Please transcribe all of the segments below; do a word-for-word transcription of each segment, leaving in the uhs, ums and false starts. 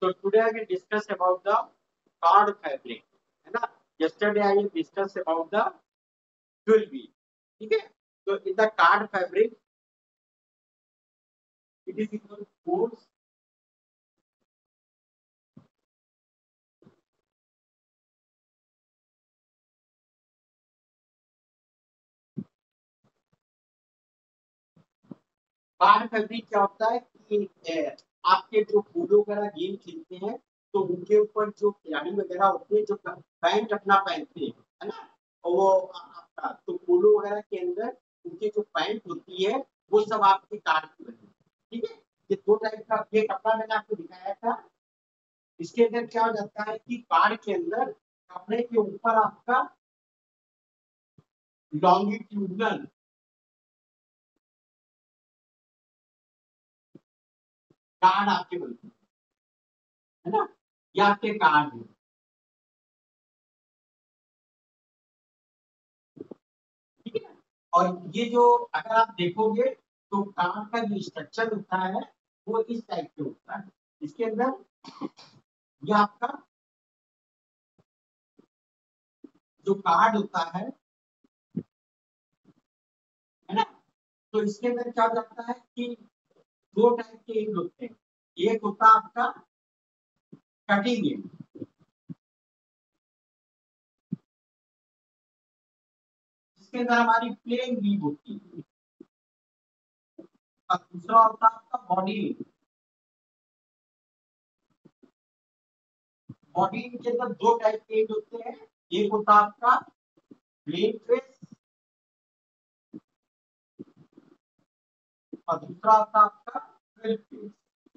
So today I will discuss about the card fabric, है ना? Yesterday I will discuss about the twill weave. ठीक है? So in the card fabric, it is equal to force cord fabric क्या होता है कि ए, आपके जो फूलों वगैरह गेम खेलते हैं तो उनके ऊपर जो खिलाड़ी वगैरह होते हैं जो पैंट अपना पहनते हैं, है ना? और वो आपका तो फूलों वगैरह के अंदर उनकी जो पैंट होती है वो सब आपके कार्ड की बनी, ठीक है? ये दो टाइप का ये कपड़ा मैंने आपको दिखाया था। इसके अंदर क्या हो जाता है कि कार्ड के अंदर कपड़े के ऊपर आपका लॉन्गिट्यूडनल कार्ड आपके बनते हैं, है ना? ये आपके कार्ड है, ठीक है? और ये जो अगर आप देखोगे तो कार्ड का जो स्ट्रक्चर होता है वो इस टाइप के होता है। इसके अंदर ये आपका जो कार्ड होता है है ना, तो इसके अंदर क्या हो जाता है कि दो टाइप के एंड होते हैं। एक होता है आपका कटिंग एंड, जिसके अंदर हमारी प्लेन वीव होती है, और दूसरा होता है आपका बॉडी एंड। बॉडी एंड के अंदर दो टाइप के एंड होते हैं। एक होता है आपका प्लेन फेस और दूसरा होता है आपका ट्विल फेस।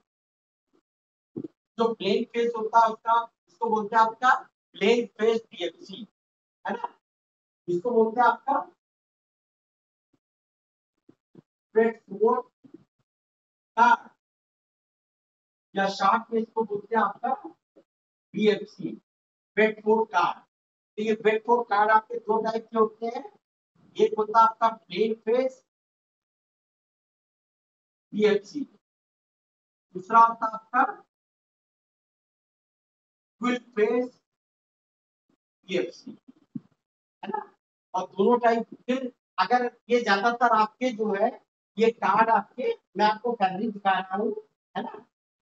जो प्लेन फेस होता है उसका इसको बोलते हैं आपका प्लेन फेस पीएफसी, है ना? इसको बोलते हैं आपका स्ट्रेटफोर्ड कार्ड, या शॉर्ट में इसको बोलते हैं आपका बीएफसी, स्ट्रेटफोर्ड कार्ड। तो ये स्ट्रेटफोर्ड कार्ड आपके दो टाइप के होते हैं। एक होता है आपका प्लेन फेस बीएफसी, दूसरा होता है आपका ट्विल फेस बीएफसी, है ना? और दोनों टाइप फिर अगर ये ज्यादातर आपके जो है ये कार्ड आपके मैं आपको फैब्रिक दिखा रहा हूँ, है ना?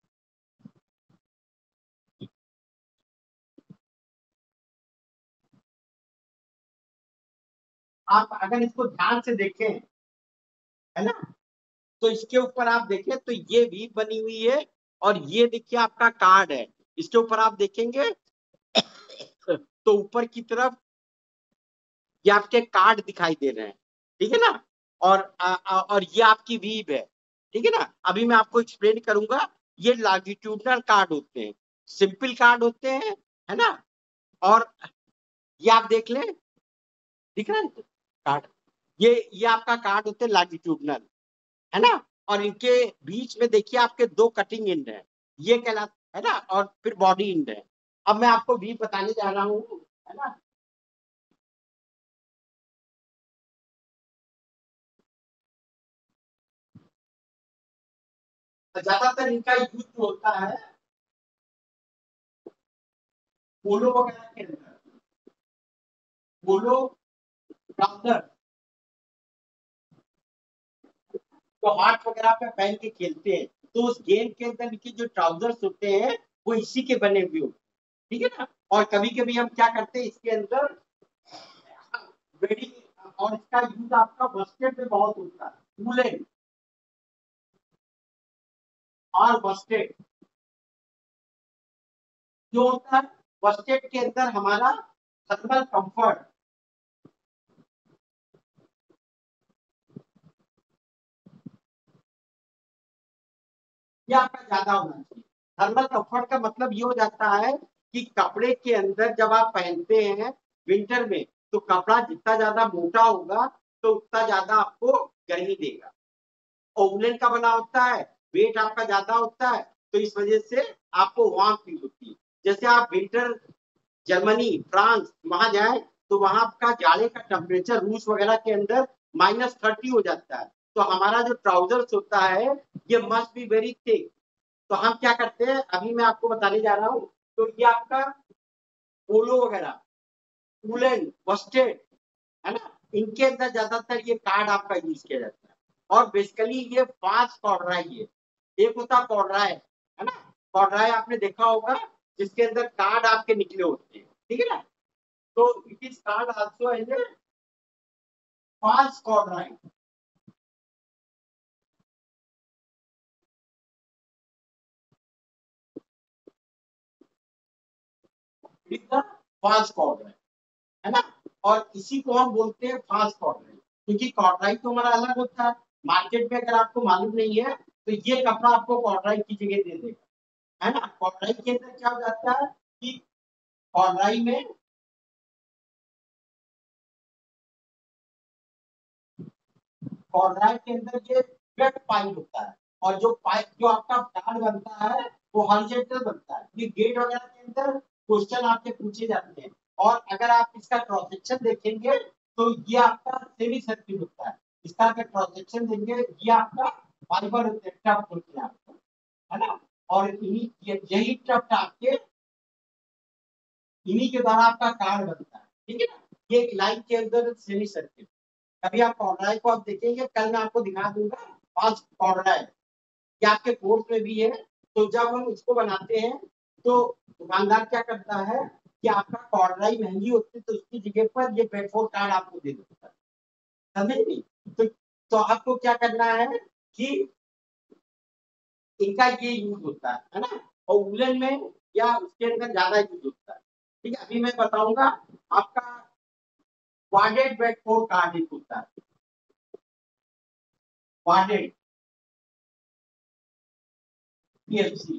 आप अगर इसको ध्यान से देखें, है ना, तो इसके ऊपर आप देखें तो ये वी बनी हुई है और ये देखिए आपका कार्ड है। इसके ऊपर आप देखेंगे तो ऊपर की तरफ ये आपके कार्ड दिखाई दे रहे हैं, ठीक है ना? और आ, आ, और ये आपकी वीव है, ठीक है ना? अभी मैं आपको एक्सप्लेन करूंगा। ये लॉन्गिट्यूडनल कार्ड होते हैं, सिंपल कार्ड होते हैं, है ना? और ये आप देख लें, दिख रहा है कार्ड? ये ये आपका कार्ड होते हैं लॉन्गिट्यूडनल, है ना? और इनके बीच में देखिए आपके दो कटिंग एंड है, ये कहलाता है ना, और फिर बॉडी एंड है। अब मैं आपको भी बताने जा रहा हूँ, है ना? ज्यादातर इनका यूज होता है पोलो वगैरह के अंदर, पोलो ट्राउजर तो हाथ वगैरह पे पहन के खेलते हैं, तो उस गेम के अंदर इनके जो ट्राउजर्स होते हैं वो इसी के बने हुए होते हैं, ठीक है ना? और कभी कभी हम क्या करते हैं इसके अंदर वेडिंग, और इसका यूज आपका बस्केट में बहुत होता है, वूलन और बस्केट जो होता है, बस्केट के अंदर हमारा थर्मल कंफर्ट ये आपका ज्यादा होना चाहिए। थर्मल कंफर्ट का मतलब ये हो जाता है कि कपड़े के अंदर जब आप पहनते हैं विंटर में तो कपड़ा जितना ज्यादा मोटा होगा तो उतना ज्यादा आपको गर्मी देगा। और वुलन का बना होता है, वेट आपका ज्यादा होता है, तो इस वजह से आपको वार्म फील होती है। जैसे आप विंटर जर्मनी फ्रांस वहां जाए तो वहां का जाड़े का टेम्परेचर रूस वगैरह के अंदर माइनस थर्टी हो जाता है, तो हमारा जो ट्राउजर्स होता है ये मस्ट बी वेरी थिक, तो हम क्या करते हैं, अभी मैं आपको बताने जा रहा हूँ। तो ये आपका पोलो वगैरह, वुलन, वस्टेड, है ना, इनके अंदर ज्यादातर ये कार्ड आपका यूज किया जाता है। और बेसिकली ये फास्ट कॉर्डराई है। एक होता कॉर्डराई, है ना, कॉर्डराई आपने देखा होगा जिसके अंदर कार्ड आपके निकले होते हैं, ठीक है ना। तो it is cord also as a fast corduroy. Fast corduroy, है ना। और इसी को हम बोलते हैं फास्ट कॉर्डराई, क्योंकि कॉर्डराई तो हमारा अलग होता है। मार्केट में अगर आपको मालूम नहीं है तो ये कपड़ा आपको कॉर्डराई की जगह दे देगा, है ना। कॉर्डराई के अंदर क्या हो जाता है कि कॉर्डराई में कॉर्डराई के अंदर ये गेट पाइप होता है। और जो पाइप जो आपका कार्ड बनता है वो हॉरिजॉन्टल बनता है। ये गेट वगैरह के अंदर क्वेश्चन आपके पूछे जाते हैं। और अगर आप इसका क्रॉस सेक्शन देखेंगे तो ये आपका सेमी सर्किल होता है। इसका अगर क्रॉस सेक्शन देंगे ये आपका फाइबर टफ्ट होते हैं आपका, है ना। और इन्हीं ये- यही टफ्ट आपके इन्हीं के द्वारा आपका कार्ड बनता है, ठीक है ना। ये एक लाइन के अंदर सेमी सर्किल। कभी आप कॉर्डराई को आप देखेंगे, कल मैं आपको दिखा दूंगा पांच कॉर्डराई, ये आपके कोर्स में भी है। तो जब हम इसको बनाते हैं तो दुकानदार क्या करता है कि आपका कॉर्डराई महंगी होती है तो उसकी जगह पर ये पेट्रोल कार्ड आपको दे देता है, समझे नहीं। तो, तो आपको क्या करना है कि इनका ये यूज होता है है ना। और वुलन में या उसके अंदर ज्यादा यूज होता है, ठीक है। अभी मैं बताऊंगा आपका वार्डेड पेट्रोल कार्ड एक होता है, वार्डेड पीएफसी,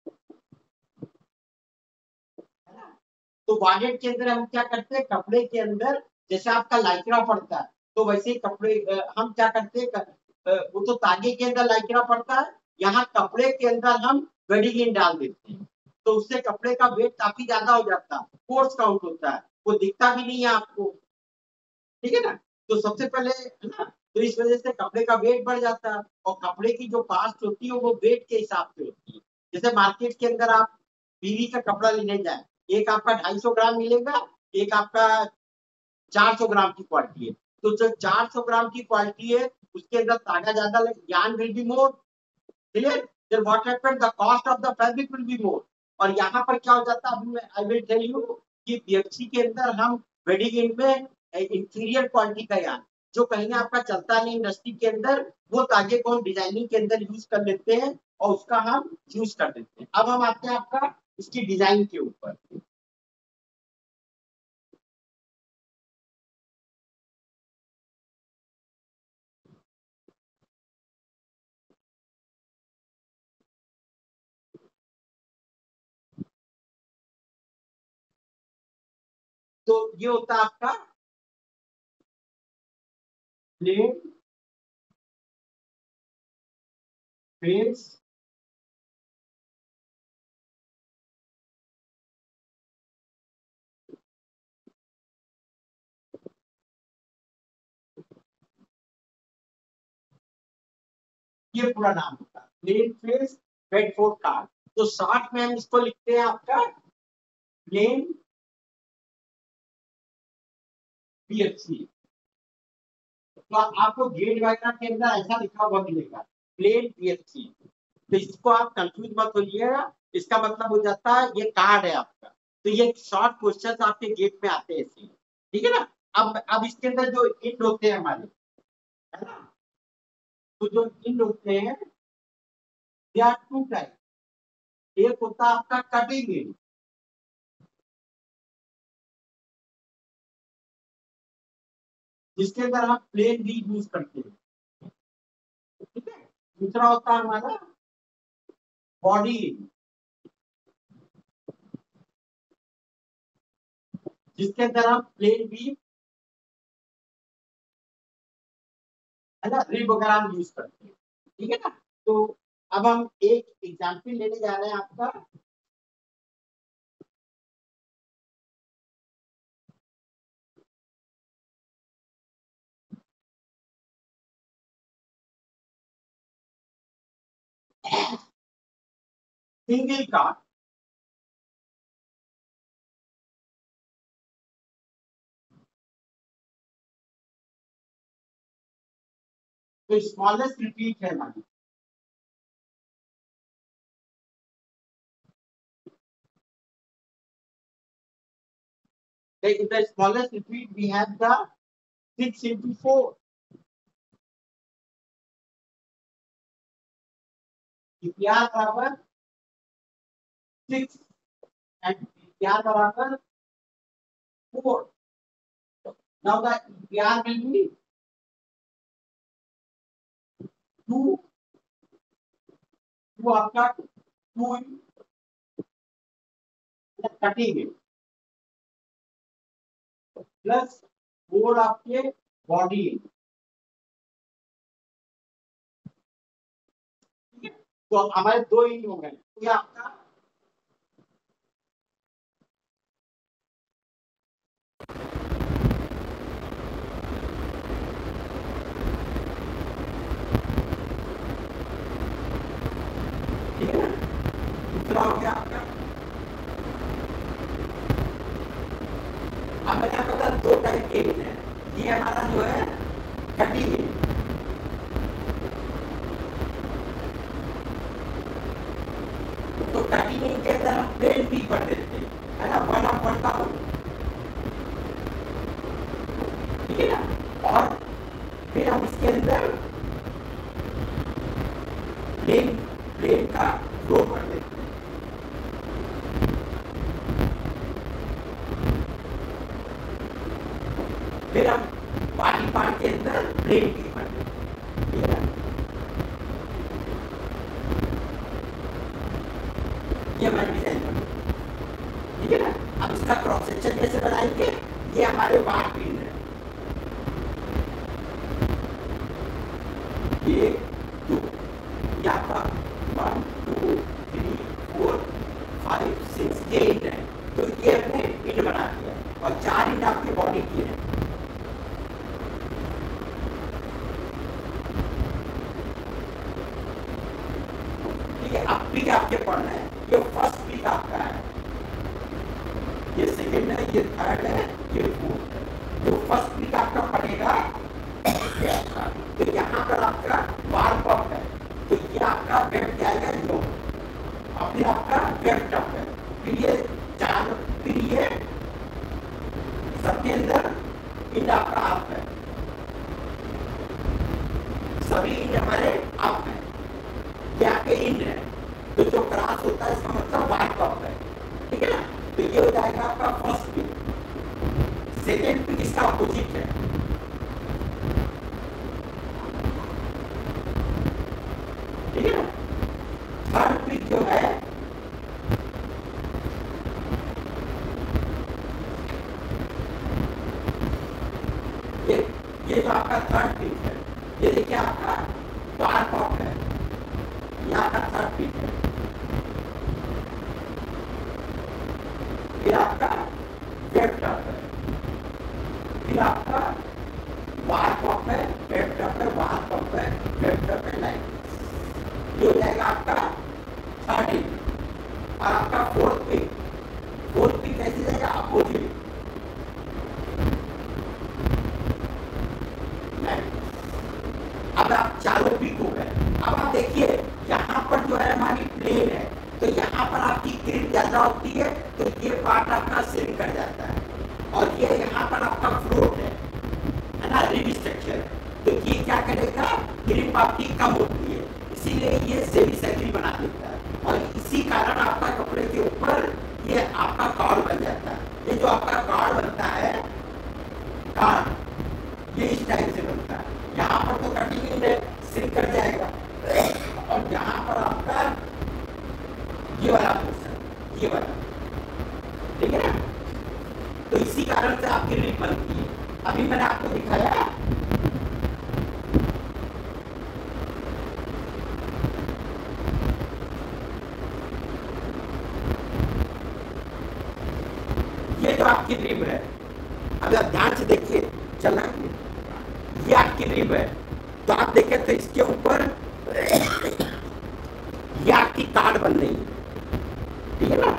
है ना। तो वार्डेड के अंदर हम क्या करते हैं, कपड़े के अंदर जैसे आपका लाइक्रा पड़ता है तो वैसे ही कपड़े हम क्या करते हैं, वो तो तागे के अंदर लाइक्रा पड़ता है, यहाँ कपड़े के अंदर हम वेडिंग डाल देते हैं। तो उससे कपड़े का वेट काफी ज्यादा हो जाता है, फोर्स काउंट होता है, वो दिखता भी नहीं है आपको, ठीक है ना। तो सबसे पहले, है ना, तो इस वजह से कपड़े का वेट बढ़ जाता है। और कपड़े की जो कास्ट होती है वो वेट के हिसाब से होती है। जैसे मार्केट के अंदर आप बीवी का कपड़ा लेने जाए, एक आपका ढाई सौ ग्राम मिलेगा, एक आपका चार सौ ग्राम की क्वालिटी है। तो जो चार सौ ग्राम की क्वालिटी है उसके अंदर तागा ज्यादा लगे, yarn will be more clear, then what happened, the cost of the fabric will be more. और यहाँ पर क्या हो जाता है, अभी मैं आई विल टेल यू कि बीएफसी के अंदर हम वेडिंग में इंटीरियर क्वालिटी का यान जो कहीं आपका चलता नहीं इंडस्ट्री के अंदर, वो तागे को हम डिजाइनिंग के अंदर यूज कर लेते हैं और उसका हम यूज कर देते हैं। अब हम आते हैं आपका इसकी डिजाइन के ऊपर। तो ये होता है आपका प्लेन फेस, ये पूरा नाम होता है प्लेन फेस बेडफोर्ड कार्ड। तो शॉर्ट में हम इसको लिखते हैं आपका प्लेन पीएफसी। तो आपको गेट वगैरह के अंदर ऐसा लिखा हुआ मिलेगा प्लेन पीएफसी। तो इसको आप कंफ्यूज मत होइएगा, इसका मतलब हो जाता है ये कार्ड है आपका। तो ये शॉर्ट क्वेश्चन आपके गेट में आते हैं ऐसे, ठीक है ना। अब अब इसके अंदर जो इंड होते हैं हमारे, है ना, तो जो इंड होते हैं दे आर टू टाइप। एक होता है आपका कटिंग इंड, जिसके अंदर हम प्लेन भी यूज करते हैं, ठीक है। दूसरा होता है हमारा बॉडी इंड, जिसके अंदर हम प्लेन भी, है ना, रिब वगैरह हम यूज करते हैं, ठीक है ना। तो अब हम एक एग्जाम्पल लेने जा रहे हैं आपका, सिंगल कार्ड, तो स्मॉलेस्ट रिपीट है हमारी। In the smallest repeat we have the six into four. P R बराबर six and P R बराबर four. Now the P R will be two. two आपका two कटिंग है plus four आपके body है। तो हमारे दो ही हो गए, ये आपका ठीक है ना, दूसरा हो गया आपका। अब मैंने आपको बताया दो टाइप के है, ये हमारा जो है कटी है, तो कटी नहीं के अंदर हम प्लेन भी पढ़ देते हैं, है ना, वन ऑफ वन का हो, ठीक है ना। और फिर हम इसके अंदर प्लेन प्लेन का रो पढ़ देते हैं, फिर हम पार्टी पार्ट के अंदर प्लेन की पढ़ देते हैं, ठीक है ना। ये हमारे डिजाइन पर, ठीक है ना। अब इसका क्रॉस सेक्शन कैसे बनाएंगे, ये हमारे वार पिन है, ये टू, ये आपका one two three four five six ये इंट है, तो ये हमने इंट बना दिया और चार इंट आपकी बॉडी की है, ठीक है। अब पिक आपके पढ़ना है, ये फर्स्ट पिक आपका है, ये सेकेंड है, ये थर्ड है, ये फोर्थ है। जो फर्स्ट पिक आपका पड़ेगा तो यहाँ पर आपका बार पप है, तो ये आपका वेब जाएगा जो, और फिर आपका वेब टप है, फिर ये चार, फिर ये सबके अंदर इंड आपका आप है, सभी इंड हमारे आप है, ये आपके इंड है, तो जो क्रॉस होता है इसका मतलब बार पप है, ठीक है ना। तो ये हो जाएगा आपका फर्स्ट पिक। सेकेंड पिक इसका अपोजिट है, ठीक है ना। थर्ड पिक जो है ये ये जो आपका थर्ड पिक है, ये देखिए आपका बार पॉप है, ये आपका थर्ड पिक है, फिर आपका वेब टप है, फिर आपका बार पॉप है, वेब टप है, बार पॉप है, वेब टप है, लाइन, ये हो जाएगा आपका थर्ड पिक। और आपका फोर्थ पिक, फोर्थ पिक कैसे जाएगा, अपोजिट, अब आप चारों पिक हो गए। अब आप देखिए यहाँ पर जो है हमारी प्लेन है, तो यहाँ पर आपकी ग्रिड ज्यादा होती है, तो ये पार्ट आपका सिंक कर जाता है, और ये यहाँ पर आपका फ्लोट है, है ना, रिब स्ट्रक्चर, तो ये क्या करेगा, ग्रिप आपकी कम होती है, इसीलिए ये सेमी सर्कल बना देता है, और इसी कारण आपका कपड़े के ऊपर ये आपका कॉर्ड बन जाता है। ये जो आपका कॉर्ड बनता है, कॉर्ड ये इस टाइप से बनता है, यहाँ पर तो कटिंग सिंक कर जाएगा, और यहाँ पर आपका ये वाला पोर्शन, ये वाला, ठीक है ना। तो इसी कारण से आपकी रिप बनती है। अभी मैंने आपको दिखाया, ये जो आपकी रिब है, अगर ध्यान से देखिए, चलना, ये आपकी रिब है, तो आप देखें तो इसके ऊपर ये आपकी कार्ड बन रही है, ठीक है ना।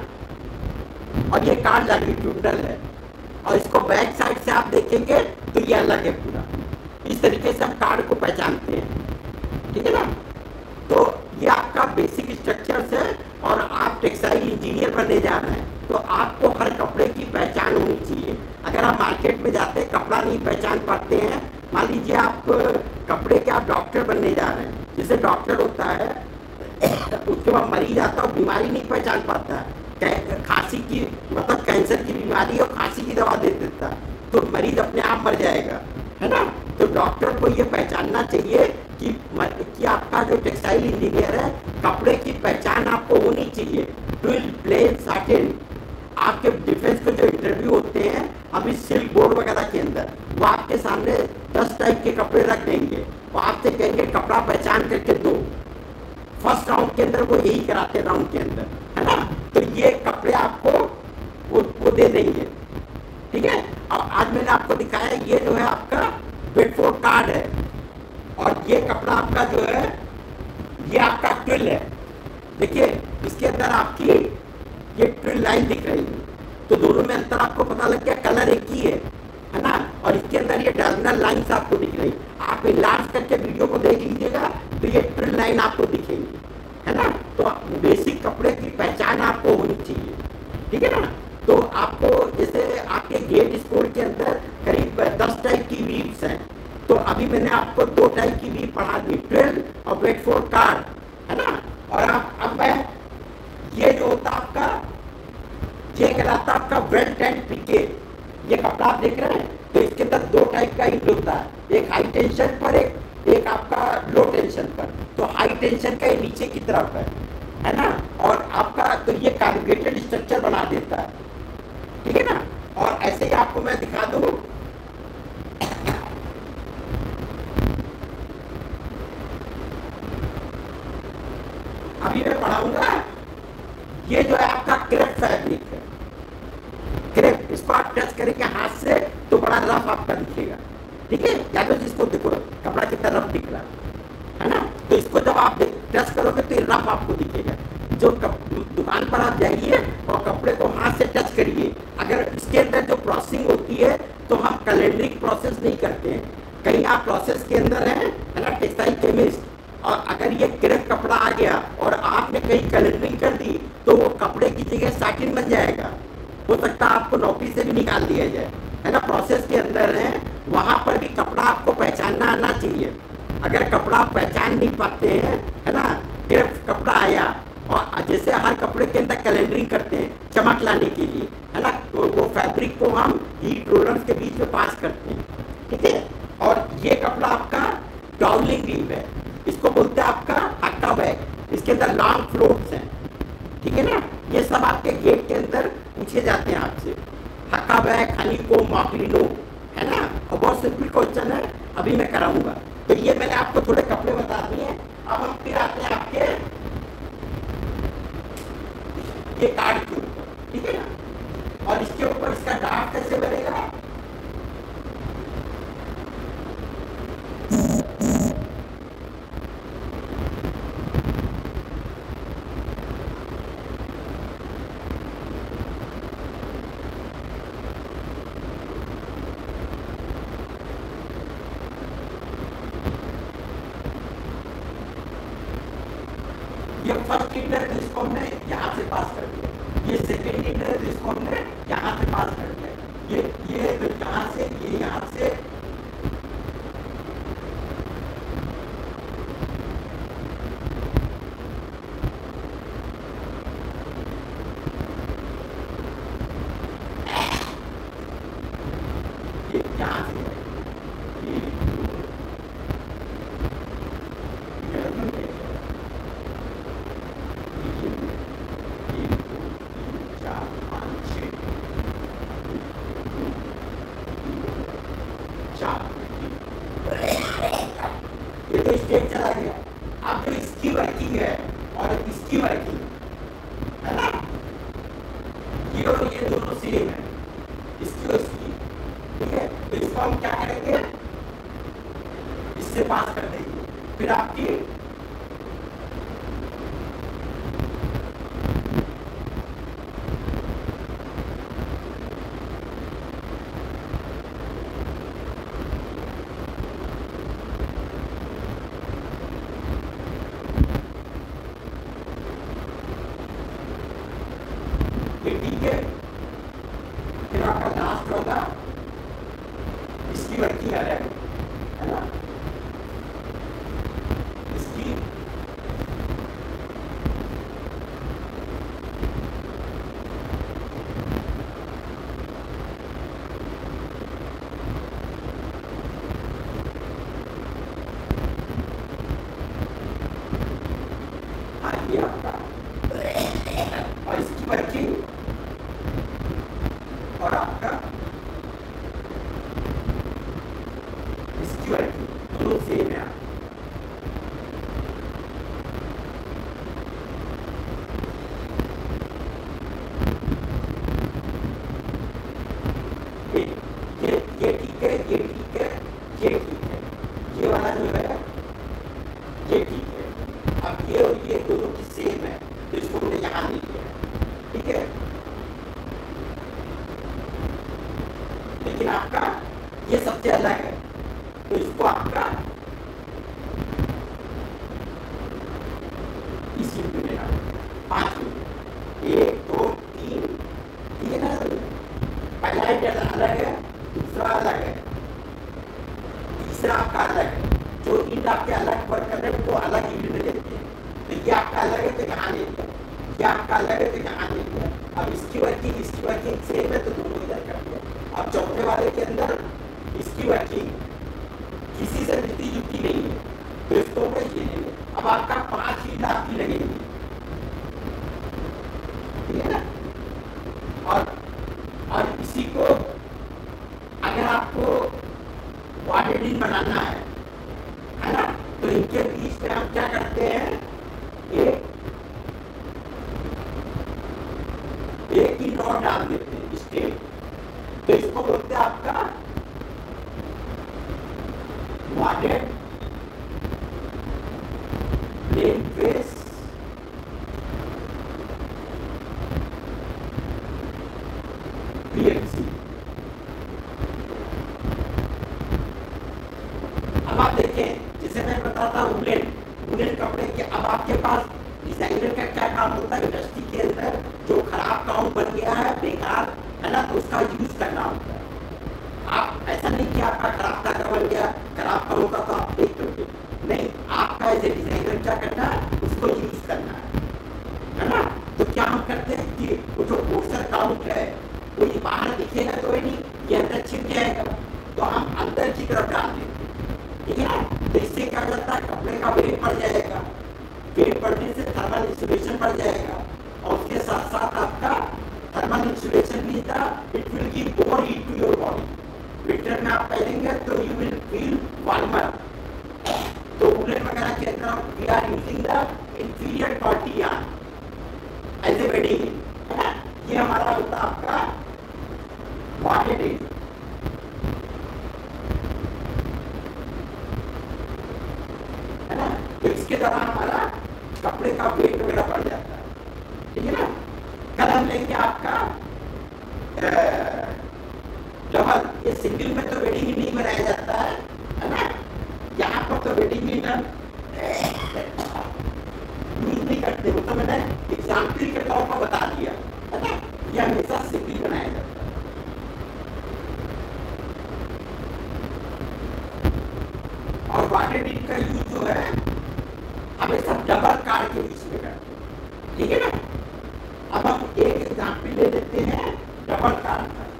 और ये कार्ड लॉन्गिट्यूडनल है, और इसको बैक साइड से आप देखेंगे तो ये अलग है पूरा। इस तरीके से हम कार्ड को पहचानते हैं, ठीक है ना। तो ये आपका बेसिक स्ट्रक्चर्स है, और आप टेक्सटाइल इंजीनियर बनने जा रहे हैं तो आपको हर कपड़े की पहचान होनी चाहिए। अगर आप मार्केट में जाते हैं कपड़ा नहीं पहचान पाते हैं, मान लीजिए आप कपड़े के आप डॉक्टर बनने जा रहे हैं, जैसे डॉक्टर होता है उसके बाद मरीज आता है, बीमारी नहीं पहचान पाता है, खांसी की मतलब कैंसर की बीमारी और खांसी की दवा दे देता है तो मरीज अपने आप मर जाएगा, है ना। तो डॉक्टर को ये पहचानना चाहिए कि, कि आपका जो टेक्सटाइल इंजीनियर है कपड़े की पहचान आपको होनी चाहिए। ट्विल प्लेन साटिन, आपके डिफेंस के जो इंटरव्यू होते हैं अभी सिल्क बोर्ड वगैरह के अंदर, वो आपके सामने दस टाइप के कपड़े रख देंगे, वो आपसे कहेंगे कपड़ा पहचान करके दो। फर्स्ट राउंड के अंदर वो यही कराते राउंड के अंदर, है ना। तो ये कपड़े आपको वो, वो दे देंगे, ठीक है। अब आज मैंने आपको दिखाया ये जो है आपका बेडफोर्ड कार्ड है, और ये कपड़ा आपका जो है ये आपका ट्विल है। देखिए इसके अंदर आपकी ये ट्विल लाइन दिख रही है, तो दोनों में अंतर आपको पता लग गया, कलर एक ही है, है ना। और इसके अंदर ये डायगोनल लाइंस आपको दिख रही, आप इलाज करके वीडियो को देख लीजिएगा तो ये ट्विल लाइन आपको दिखेंगी, है ना। तो बेसिक कपड़े की पहचान आपको होनी चाहिए, ठीक है ना। तो आपको जैसे आपके गेट स्कोर के अंदर करीब दस टाइप की वीव्स हैं, तो अभी मैंने आपको दो टाइप की वीव पढ़ा दी, ट्विल और बेडफोर्ड कार्ड, है ना। और आप अब मैं ये जो होता आपका ये कहलाता आपका वेल टेंट पीके, ये कपड़ा आप देख रहे हैं तो इसके अंदर दो टाइप का इंक होता है, एक हाई टेंशन पर, एक एक आपका लो टेंशन पर। तो हाई टेंशन का ये नीचे की तरफ है, है ना। और आपका तो ये कार्बोरेटेड स्ट्रक्चर बना देता है, ठीक है ना। और ऐसे ही आपको मैं दिखा दूं, अभी मैं पढ़ाऊंगा ये जो है आपका क्रेप फैब्रिक है, क्रेप, इसको आप टच करेंगे हाथ से तो बड़ा रफ आपका दिखेगा, ठीक है। या तो जिसको देखो कपड़ा कितना रफ दिख रहा है ना, तो इसको जब आप टच करोगे तो ये रफ आपको दिखेगा। जो दुकान पर आप जाइए और कपड़े को हाथ से टच करिए, अगर इसके अंदर जो प्रोसेसिंग होती है तो हम कैलेंडरिंग प्रोसेस नहीं करते हैं, कहीं आप प्रोसेस के अंदर हैं, है ना, टेक्सटाइल केमिस्ट, और अगर ये क्रेप कपड़ा आ गया और आपने कहीं कैलेंडरिंग कर दी तो वो कपड़े की जगह साटिन बन जाएगा, हो सकता है आपको नौकरी से भी निकाल दिया जाए, है ना। प्रोसेस के अंदर है, वहां पर भी कपड़ा आपको पहचानना आना चाहिए। अगर कपड़ा आप पहचान नहीं पाते हैं, है ना, क्रेप कपड़ा आया और जैसे हर कपड़े के अंदर कैलेंडरिंग करते हैं चमक लाने के लिए, है ना, तो वो फैब्रिक को हम हीट रोलर्स के बीच में पास करते हैं, ठीक है। और ये कपड़ा आपका डाउलिंग वीव है, इसको बोलते हैं आपका हक्का बैग, इसके अंदर लॉन्ग फ्लोट्स हैं, ठीक है ना। ये सब आपके गेट के अंदर पूछे जाते हैं आपसे, हक्का बैग, हनीको, मॉकलिनो, है ना। और बहुत सिंपल क्वेश्चन है, अभी मैं कराऊंगा। तो ये मैंने आपको थोड़े कपड़े बता दिए, अब हम फिर आते हैं आपके ये कार्ड के ऊपर, ठीक है ना। और इसके ऊपर इसका ड्राफ्ट कैसे बनेगा, ये फर्स्ट इंटर जिसको हमने यहाँ से पास कर दिया, ये सेकेंड इंटर जिसको हमने यहाँ से पास कर दिया, ये ये यहाँ से ये यहाँ से ये यहाँ से ये तो स्टेज चला गया। अब जो इसकी वर्किंग है और इसकी वर्किंग, है ना, ये और ये दोनों सेम है, इसकी और इसकी, ठीक है। तो इसको हम क्या करेंगे, इससे पास कर देंगे, फिर आपकी ये आपका और इसकी वर्किंग और आपका इसकी वर्किंग दोनों सेम है। ये ये ये ठीक है, ये ठीक है, ये ठीक है, ये वाला जो है ये ठीक है। अब ये और ये दोनों की सेम है तो इसको हमने यहाँ नहीं लिया, ठीक है। लेकिन आपका ये सबसे अलग है तो इसको आपका इसी में मिलेगा पांच मिनट, एक दो तीन, ठीक है ना। पहला इंटर अलग है, दूसरा अलग है, तीसरा आपका अलग है। जो ईंट आपके अलग वर्क कर रहे हैं वो अलग ईंट में देते हैं, तो ये आपका अलग है तो यहाँ ले लिया, ये आपका अलग है तो यहाँ ले लिया। अब इसकी वर्किंग इसकी वर्किंग सेम है तो दोनों इधर कर दिया। अब चौथे वाले के अंदर इसकी वर्किंग किसी से मिलती जुलती नहीं है तो इसको ये लेंगे। अब आपका पांच ईंट आपकी लगेंगी, ठीक है ना। और और इसी को अगर आपको वाटेडिंग बनाना है है ना, तो इनके बीच में हम क्या करते हैं, एक एक ही नॉट डाल देते हैं स्टेट, तो इसको बोलते हैं आपका वाटेड प्लेन फेस पीएमसी। अब आप देखें जैसे मैं बताता हूँ वुलन वुलन कपड़े के, अब आपके पास डिजाइनर का क्या काम होता है इंडस्ट्री के अंदर, जो खराब काम बन गया है बेकार है ना, तो उसका यूज करना होता है। आप ऐसा नहीं कि आपका खराब धागा बन गया, खराब काम होगा तो आप देख लोगे, नहीं, आपका एज ए डिजाइनर क्या करना है, उसको यूज करना है, है ना। तो क्या हम करते हैं कि वो जो पोस्टर काउंट है वो ये बाहर दिखेगा तो नहीं, ये अंदर छिप जाएगा, तो हम अंदर की तरफ डाल देंगे, ठीक है ना। तो इससे क्या करता है, कपड़े का वेट बढ़ जाएगा, वेट बढ़ने से थर्मल इंसुलेशन बढ़ जाएगा, और उसके साथ साथ आपका थर्मल इंसुलेशन भी था, it will give more heat to your body. Winter में आप पहनेंगे तो यू विल फील वार्मर। तो वुलन वगैरह के अंदर we are using the inferior quality yarn as a wadding, है ना। ये हमारा होता है आपका वाटेड, है ना। तो इसके दौरान हमारा कपड़े का वेट वगैरह बढ़ जाता है, ठीक है ना। कल हम लेंगे आपका डबल, ये सिंगल में तो वेडिंग नहीं बनाया जाता है, है ना। यहाँ पर तो वेडिंग यूज नहीं करते, वो तो मैंने एग्जाम्पल के तौर पर बता दिया, है ना। ये हमेशा सिंगल बनाया जाता है। और वाटेड का यूज जो है हमेशा डबल कार्ड के बीच में करते हैं, ठीक है ना। अब हम एक एग्जाम्पल ले लेते हैं डबल कार्ड का।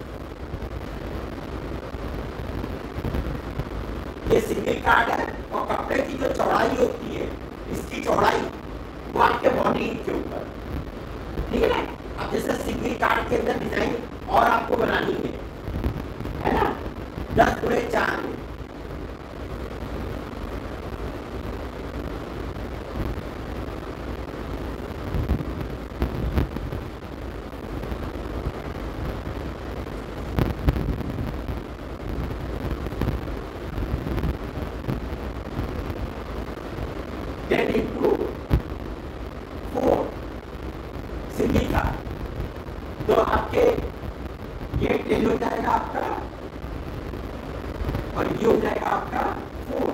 ये सिंगल कार्ड है और कपड़े की जो चौड़ाई होती है, इसकी चौड़ाई वो आपके बॉडी के ऊपर, ठीक है ना। अब जैसे सिंगल कार्ड के अंदर डिजाइन और आपको बनानी है, है ना, दस पूरे चार में, then into four सिंगल का, तो आपके ये टेन हो जाएगा आपका और ये हो जाएगा आपका फोर।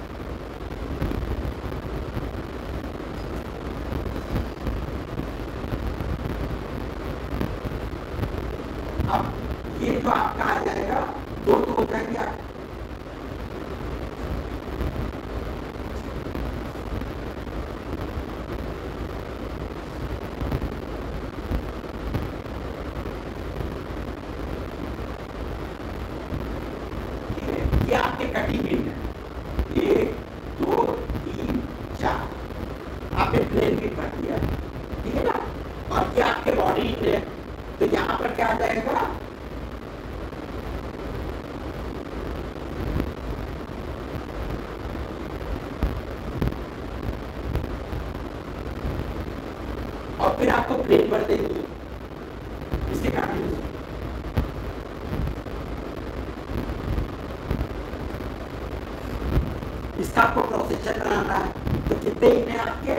अब ये जो आपका आ जाएगा दो तो हो जाएंगे आप कटिंग इन है, एक दो तीन चार। अब आपने प्लेन भी भर दिया, ठीक है ना। और ये आपके बॉडी है, तो यहाँ पर क्या आ जाएगा, और फिर आपको प्लेन भर देंगे इसके कारण। इसका आपको प्रोसेस चल रहा है, तो कितने ही आपके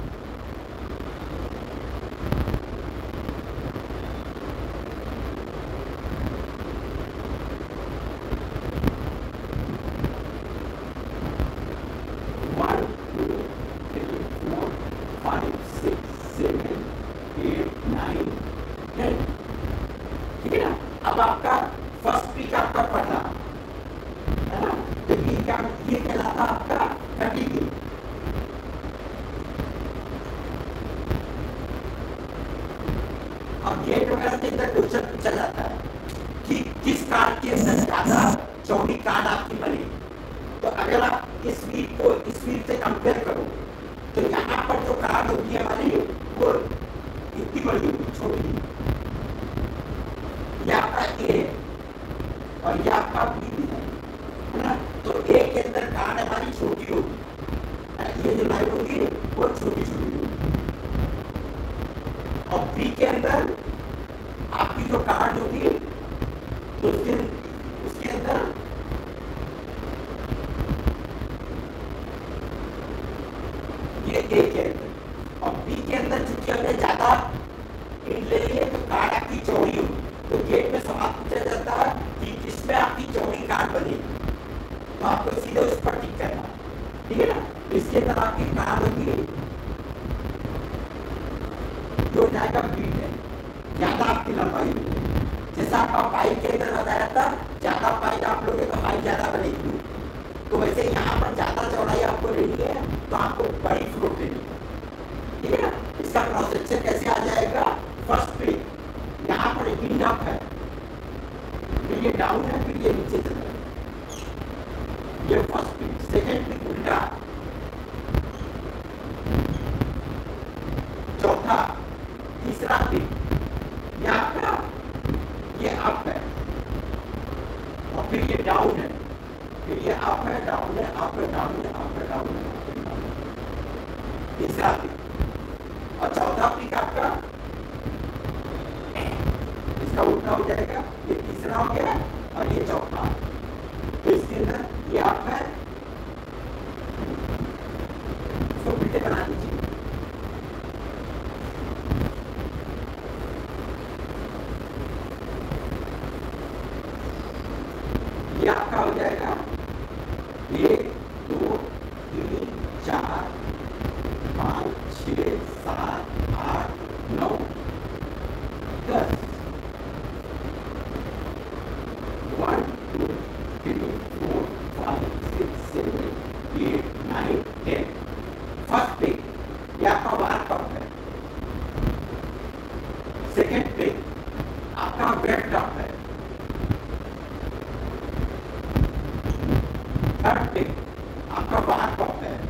one two three four five six seven eight nine ten, ठीक है ना। अब आपका फर्स्ट पीक आपका पढ़ा है ना, तो ये क्या, ये कहलाता आपका कंटिन्यू। अब गेट वगैरह के अंदर क्वेश्चन पूछा जाता है कि किस कार्ड के अंदर ज्यादा चौड़ी कार्ड आपकी बनी। तो अगर आप इस वीक को इस वीक से कंपेयर करो, तो यहाँ पर जो कार्ड होगी हमारी वो इतनी बड़ी होगी, छोटी। ये आपका ए और ये आपका बी है ना, तो ए के अंदर कार्ड हमारी छोटी होगी, ये जो लाइन होगी वो छोटी छोटी होगी। और बी के अंदर आपकी जो कार्ड होगी तो उसके उसके अंदर ये ए के अंदर और बी के अंदर चूंकि हमने ज्यादा ले लिए तो कार्ड आपकी चौड़ी होगी। तो गेट में सवाल पूछा जाता है कि किसमें आपकी चौड़ी कार्ड बनेगी, तो आपको सीधे उस पर टिक करना, ठीक है ना। इसके अंदर आपकी कार्ड होगी जो जाएगा बीट है, ज्यादा आपकी लंबाई होगी। जैसा आपका पाई के अंदर बताया था, ज्यादा पाई आप लोगे तो पाई ज्यादा बनेगी, तो वैसे यहाँ पर ज्यादा चौड़ाई आपको लेनी है तो आपको बड़ी फ्लोट लेनी है, ठीक है ना। इसका प्रोसेस कैसे आ जाएगा, फर्स्ट पे यहाँ पर इन अप है, फिर ये डाउन है, फिर ये नीचे चल रहा है, ये फर्स्ट पे। सेकेंड पे उल्टा, चौथा, तीसरा पे यहाँ का ये अप है और फिर ये डाउन है, फिर ये अप है, डाउन है, अप है, डाउन है, अप है, डाउन है, तीसरा पे। और चौथा पीक आपका इसका उल्टा हो जाएगा, ये तीसरा हो गया और ये चौथा। तो इसके अंदर ये अप है, इसको उल्टे बना दीजिए। ये आपका हो जाएगा एक दो तीन चार पाँच छः सात आठ नौ दस, one two three four five six seven eight nine ten. First पे ये आपका वार टॉप है, सेकेंड पे आपका वेट टॉप है, थर्ड पे आपका वार टॉप है,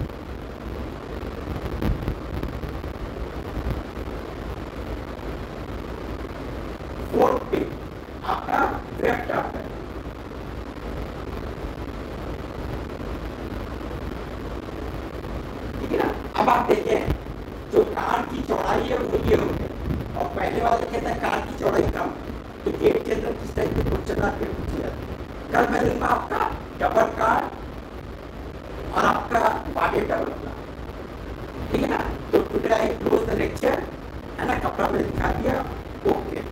फोर्थ पे आपका वेट टॉप है, ठीक है ना। अब आप देखें जो कार की चौड़ाई है वो ये हो गई और पहले वाले कहते हैं कार की चौड़ाई कम, तो गेट के अंदर किस टाइप के क्वेश्चन आपके पूछे जाते हैं। कल मैंने आपका डबल कार और आपका बॉडी डबल, ठीक है ना। तो today I close the lecture, है ना, कपड़ा में दिखा दिया, ओके।